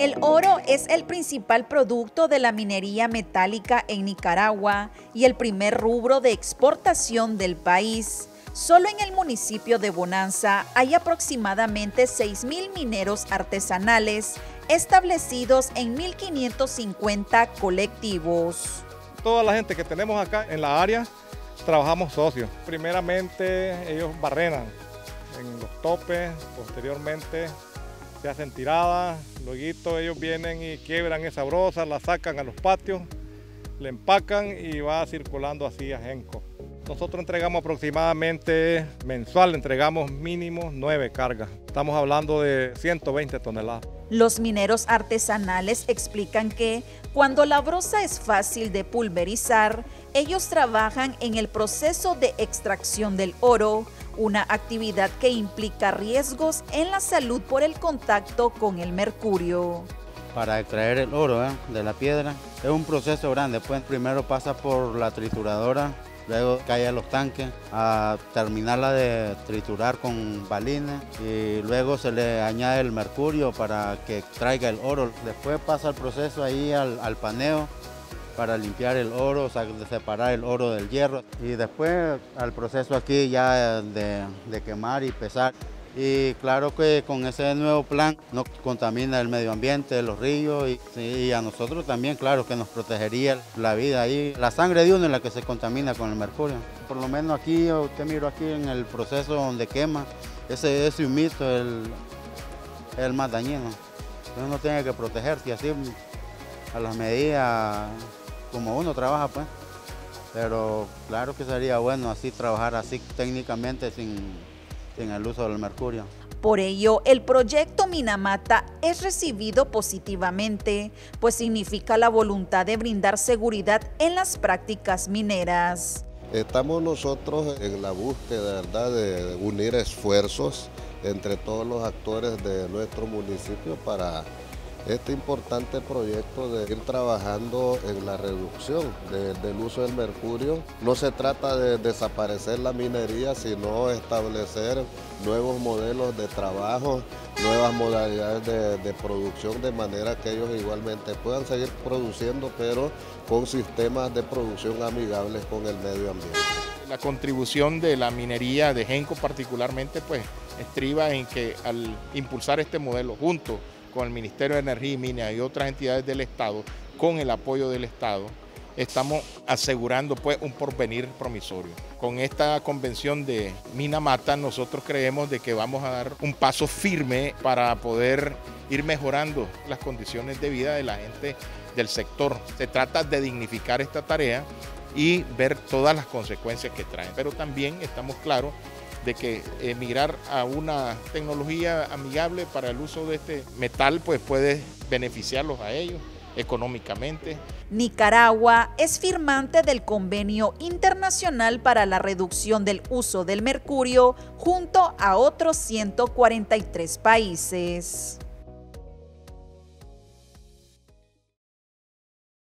El oro es el principal producto de la minería metálica en Nicaragua y el primer rubro de exportación del país. Solo en el municipio de Bonanza hay aproximadamente 6,000 mineros artesanales establecidos en 1,550 colectivos. Toda la gente que tenemos acá en la área trabajamos socios. Primeramente ellos barrenan en los topes, posteriormente se hacen tiradas, luego ellos vienen y quiebran esa brosa, la sacan a los patios, le empacan y va circulando así a Genco. Nosotros entregamos aproximadamente mensual, entregamos mínimo 9 cargas. Estamos hablando de 120 toneladas. Los mineros artesanales explican que cuando la brosa es fácil de pulverizar, ellos trabajan en el proceso de extracción del oro, una actividad que implica riesgos en la salud por el contacto con el mercurio. Para extraer el oro de la piedra es un proceso grande, pues primero pasa por la trituradora, luego cae a los tanques a terminarla de triturar con balines y luego se le añade el mercurio para que extraiga el oro. Después pasa el proceso ahí al paneo para limpiar el oro, o sea, de separar el oro del hierro y después al proceso aquí ya de quemar y pesar. Y claro que con ese nuevo plan no contamina el medio ambiente, los ríos y a nosotros también, claro que nos protegería la vida ahí. La sangre de uno es la que se contamina con el mercurio. Por lo menos aquí, usted mira aquí en el proceso donde quema, ese humito es el más dañino. Uno tiene que protegerse así a las medidas como uno trabaja, pues. Pero claro que sería bueno así trabajar así técnicamente sin el uso del mercurio. Por ello, el proyecto Minamata es recibido positivamente, pues significa la voluntad de brindar seguridad en las prácticas mineras. Estamos nosotros en la búsqueda, ¿verdad?, de unir esfuerzos entre todos los actores de nuestro municipio para este importante proyecto de ir trabajando en la reducción del uso del mercurio. No se trata de desaparecer la minería, sino establecer nuevos modelos de trabajo, nuevas modalidades de producción, de manera que ellos igualmente puedan seguir produciendo, pero con sistemas de producción amigables con el medio ambiente. La contribución de la minería de Genco particularmente, pues, estriba en que al impulsar este modelo junto con el Ministerio de Energía y Minas y otras entidades del Estado, con el apoyo del Estado, estamos asegurando pues un porvenir promisorio. Con esta convención de Minamata nosotros creemos de que vamos a dar un paso firme para poder ir mejorando las condiciones de vida de la gente del sector. Se trata de dignificar esta tarea y ver todas las consecuencias que traen, pero también estamos claros de que migrar a una tecnología amigable para el uso de este metal pues puede beneficiarlos a ellos económicamente. Nicaragua es firmante del Convenio Internacional para la Reducción del Uso del Mercurio junto a otros 143 países.